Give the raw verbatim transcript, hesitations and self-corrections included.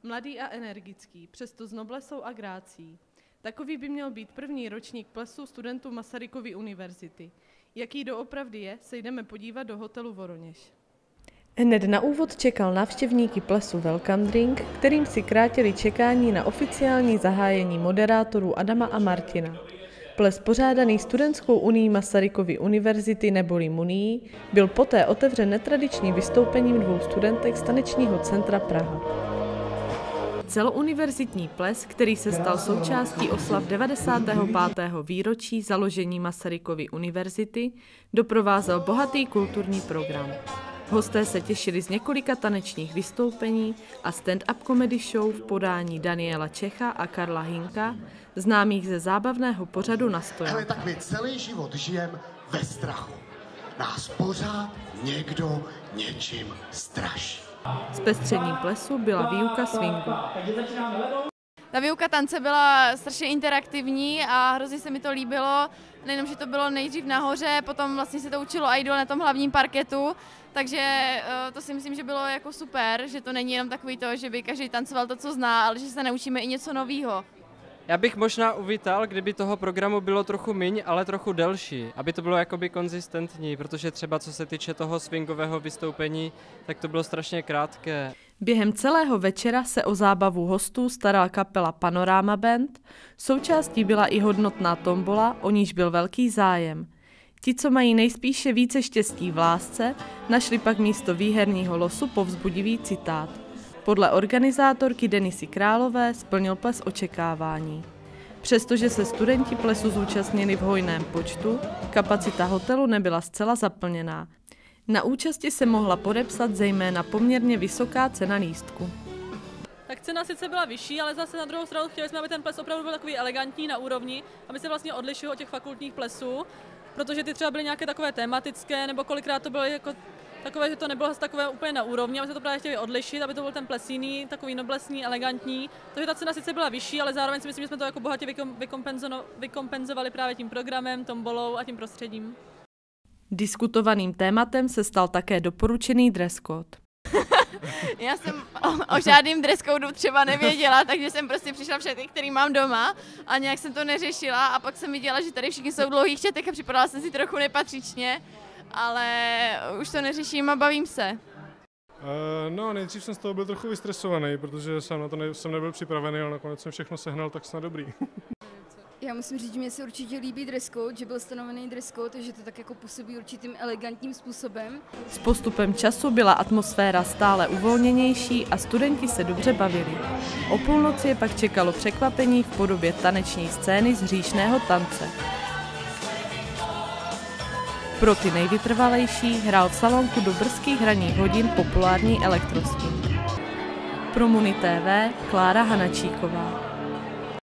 mladý a energický, přesto s noblesou a grácí. Takový by měl být první ročník plesu studentů Masarykovy univerzity. Jaký doopravdy je, se jdeme podívat do hotelu Voroněž. Hned na úvod čekal návštěvníky plesu welcome drink, kterým si krátili čekání na oficiální zahájení moderátorů Adama a Martina. Ples pořádaný Studentskou unií Masarykovy univerzity neboli Munií byl poté otevřen netradičním vystoupením dvou studentek z Tanečního centra Praha. Celouniverzitní ples, který se stal součástí oslav devadesátého pátého výročí založení Masarykovy univerzity, doprovázel bohatý kulturní program. Hosté se těšili z několika tanečních vystoupení a stand-up comedy show v podání Daniela Čecha a Karla Hinka, známých ze zábavného pořadu Na stojanku. Ale tak my celý život žijeme ve strachu. Nás pořád někdo něčím straší. Zpestřením plesu byla výuka swingu. Ta výuka tance byla strašně interaktivní a hrozně se mi to líbilo. Nejenom, že to bylo nejdřív nahoře, potom vlastně se to učilo i dole na tom hlavním parketu, takže to si myslím, že bylo jako super, že to není jenom takový to, že by každý tancoval to, co zná, ale že se naučíme i něco nového. Já bych možná uvítal, kdyby toho programu bylo trochu míň, ale trochu delší, aby to bylo jakoby konzistentní, protože třeba co se týče toho swingového vystoupení, tak to bylo strašně krátké. Během celého večera se o zábavu hostů starala kapela Panorama Band, součástí byla i hodnotná tombola, o níž byl velký zájem. Ti, co mají nejspíše více štěstí v lásce, našli pak místo výherního losu povzbudivý citát. Podle organizátorky Denisy Králové splnil ples očekávání. Přestože se studenti plesu zúčastnili v hojném počtu, kapacita hotelu nebyla zcela zaplněná. Na účasti se mohla podepsat zejména poměrně vysoká cena lístku. Tak cena sice byla vyšší, ale zase na druhou stranu chtěli jsme, aby ten ples opravdu byl takový elegantní na úrovni, aby se vlastně odlišil od těch fakultních plesů, protože ty třeba byly nějaké takové tematické, nebo kolikrát to bylo jako takové, že to nebylo takové úplně na úrovni, aby se to právě chtěli odlišit, aby to byl ten ples jiný, takový noblesný, elegantní. Takže ta cena sice byla vyšší, ale zároveň si myslím, že jsme to jako bohatě vykompenzovali právě tím programem, tombolou a tím prostředím. Diskutovaným tématem se stal také doporučený dress code. Já jsem o, o žádným dress codeu třeba nevěděla, takže jsem prostě přišla v šatech, který mám doma a nějak jsem to neřešila a pak jsem viděla, že tady všichni jsou v dlouhých šatech a připadala jsem si trochu nepatřičně, ale už to neřeším a bavím se. Uh, no, nejdřív jsem z toho byl trochu vystresovaný, protože jsem na to ne, jsem nebyl připravený, ale nakonec jsem všechno sehnal, tak snad dobrý. Já musím říct, že mě se určitě líbí dress code, že byl stanovený dress code, že to tak jako působí určitým elegantním způsobem. S postupem času byla atmosféra stále uvolněnější a studenti se dobře bavili. O půlnoci je pak čekalo překvapení v podobě taneční scény z hříšného tance. Pro ty nejvytrvalejší hrál v salonku do brzkých hraních hodin populární elektrostín. Pro Muni T V Klára Hanačíková.